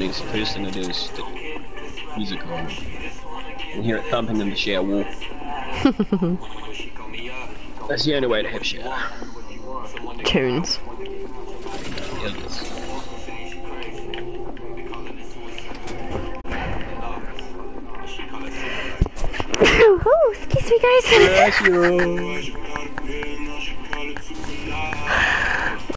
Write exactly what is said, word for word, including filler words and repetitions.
First thing I do is stick music on and hear it thumping in the shower wall. That's the only way to have shower. Tunes. Yes. Excuse me, guys. Bless you.